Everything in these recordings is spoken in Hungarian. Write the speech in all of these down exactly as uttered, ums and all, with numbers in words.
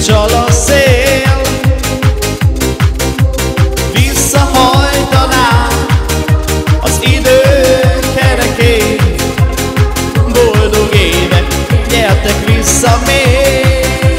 csal a szél, visszahajtaná az idő kerekét. Boldog évek, gyertek vissza még.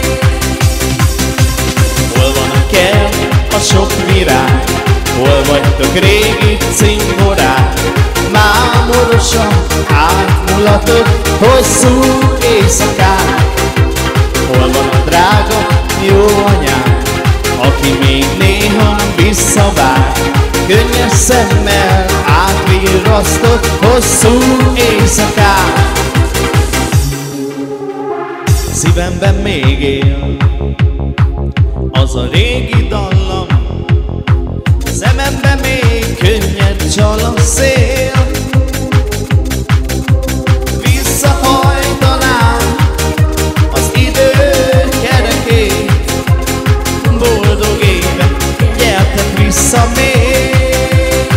Hol van a kert, a sok virág, hol vagytok régi cimborák? Mámorosan átmulatott hosszú éjszakák. Hol van a drága jó anyám, aki még néha visszavár? Könnyes szemmel átvirrasztott hosszú éjszakák. Szívemben még él az a régi dallam, szememben még könnyed csal a szél. Visszahajtanám az idő kerekét. Boldog évek, gyertek vissza még.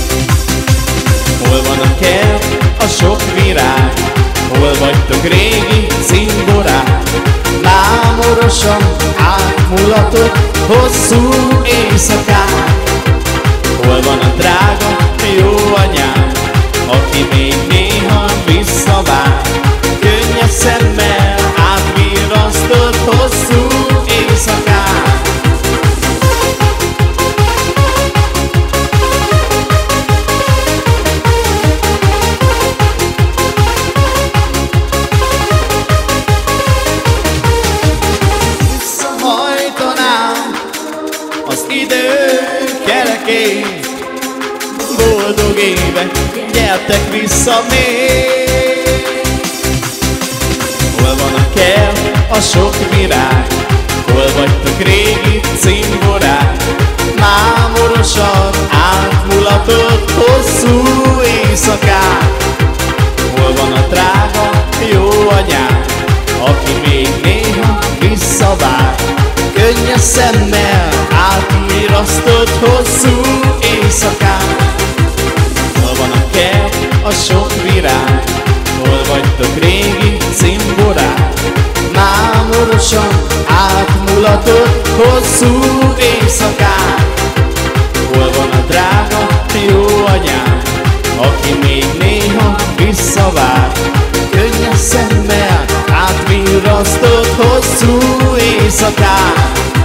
Hol van a kert, a sok virág, hol vagytok régi cimborák? Mámorosan átmulatott hosszú éjszakák. Hol van a drága jó anyám, aki még néha visszavár? Könnyes szemmel átvirrasztott hosszú éjszakák. Visszahajtanám az idő kerekét. Boldog évek, gyertek vissza még. Hol van a kert, a sok virág, hol vagytok régi cimborák? Mámorosan átmulatott hosszú éjszakák. Hol van a drága jó anyám, aki még néha visszavár? Könnyes szemmel átvirrasztott hosszú éjszakák. Hol van a kert, a sok virág, hol vagytok régi cimborák? Mámorosan átmulatott hosszú éjszakák. Hol van a drága jó anyám, aki még néha visszavár? Könnyes szemmel átvirrasztott hosszú éjszakák.